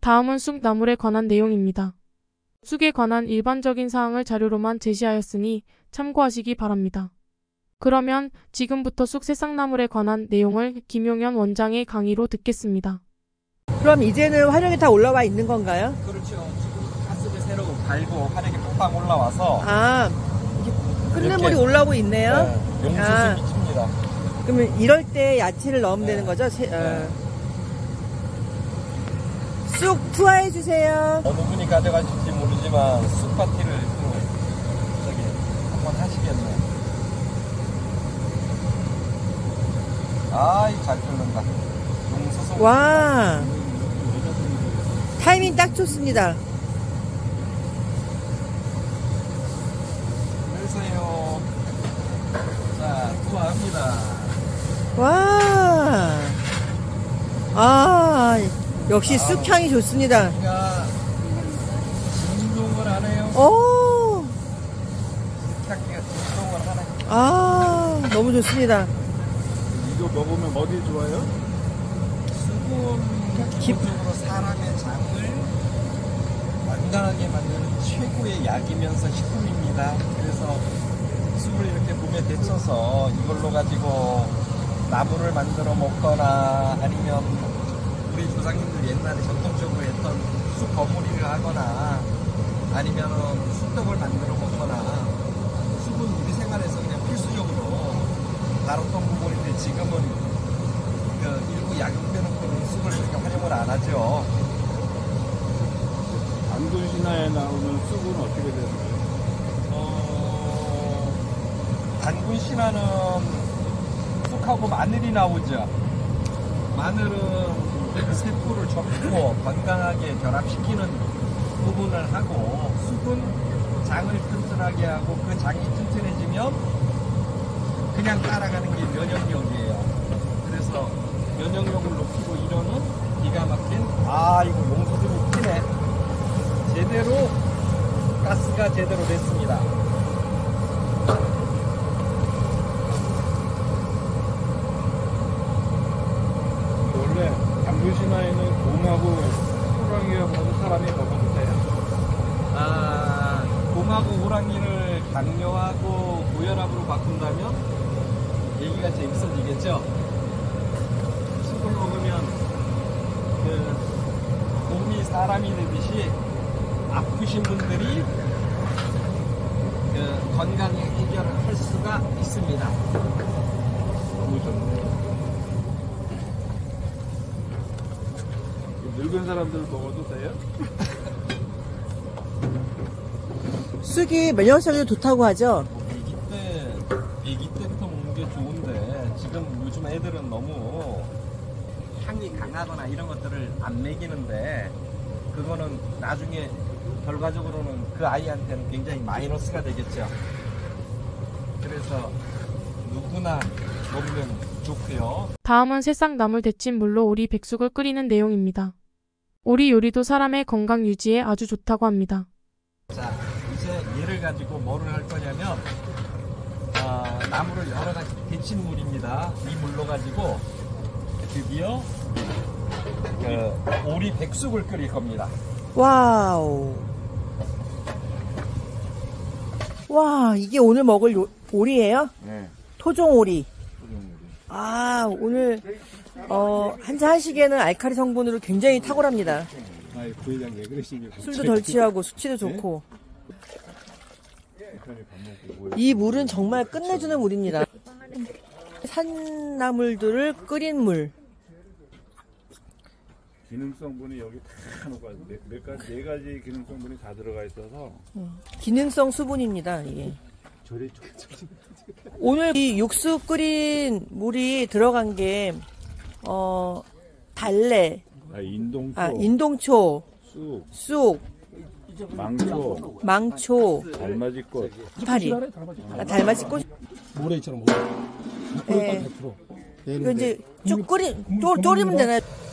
다음은 쑥나물에 관한 내용입니다. 쑥에 관한 일반적인 사항을 자료로만 제시하였으니 참고하시기 바랍니다. 그러면 지금부터 쑥 새싹나물에 관한 내용을 김용현 원장의 강의로 듣겠습니다. 그럼 이제는 화력이 다 올라와 있는 건가요? 그렇죠. 지금 가스를 새로 갈고 화력이 팍팍 올라와서 아, 끓는물이 올라오고 있네요. 네, 용수수 미칩니다. 그러면 이럴 때 야채를 넣으면 되는 거죠? 쑥 투하해 주세요. 어느 분이 가져가실지 모르지만 쑥 파티를 또 저기 한번 하시겠네. 아이 잘 끓는다. 용수수. 와, 타이밍 딱 좋습니다. 그래서요. 자, 투하합니다. 와, 아, 역시 쑥향이 좋습니다. 우리가 진동을 하네요. 오, 쑥향기가 진동을 하네. 아, 너무 좋습니다. 이거 먹으면 어디 좋아요? 쑥은 기본적으로 사람의 장을 건강하게 만드는 최고의 약이면서 식품입니다. 그래서 쑥을 이렇게 봄에 데쳐서 이걸로 가지고 나물을 만들어 먹거나 아니면 우리 조상님들 옛날에 전통적으로 했던 쑥 버무리를 하거나 아니면은 쑥떡을 만들어 먹거나 쑥은 우리 생활에서 그냥 필수적으로 다뤘던 부분인데 지금은 그 일부 약육되는 쑥을 그렇게 활용을 안 하죠. 단군 신화에 나오는 쑥은 어떻게 되나요? 단군 신화는 쑥하고 마늘이 나오죠. 마늘은 세포를 접고 건강하게 결합시키는 부분을 하고 쑥은 장을 튼튼하게 하고 그 장이 튼튼해지면 그냥 따라가는 게 면역력이에요. 그래서 면역력을 높이고 이러는 기가 막힌 이거 용수들이 튀네. 제대로 가스가 제대로 됐습니다. 원래 단군 신화에는 곰하고 호랑이하고 하는 사람이 먹어도 돼요? 곰하고 호랑이를 강요하고 고혈압으로 바꾼다면 얘기가 재밌어지겠죠? 쑥을 먹으면 곰이 사람이 되듯이 아프신 분들이 건강 해결을 할 수가 있습니다. 너무 좋네요. 늙은 사람들 먹어도 돼요? 쑥이 면역성이 좋다고 하죠? 아기 때부터 먹는 게 좋은데 지금 요즘 애들은 너무 향이 강하거나 이런 것들을 안 먹이는데 그거는 나중에 결과적으로는 그 아이한테는 굉장히 마이너스가 되겠죠. 그래서 누구나 먹으면 좋고요. 다음은 새싹나물 데친 물로 오리 백숙을 끓이는 내용입니다. 오리 요리도 사람의 건강 유지에 아주 좋다고 합니다. 자, 이제 얘를 가지고 뭐를 할 거냐면 나물을 여러 가지 데친 물입니다. 이 물로 가지고 드디어 오리 백숙을 끓일 겁니다. 와우. 와, 이게 오늘 먹을 오리예요? 네. 토종오리. 토종오리. 오늘 한잔 하시기에는 알칼리 성분으로 굉장히 탁월합니다. 부회장 왜 그러시니? 술도 덜 취하고 수치도 좋고. 이 물은 정말 끝내주는 물입니다. 산나물들을 끓인 물. 기능성분이 여기 다 네 가지 기능성분이 다 들어가 있어서 기능성 수분입니다. 이게. 오늘 이 육수 끓인 물이 들어간 게 달래, 인동초, 쑥, 망초, 달맞이꽃, 이파리, 달맞이꽃, 모래처럼. 네. 이거 이제 쭉 졸이면 되나요?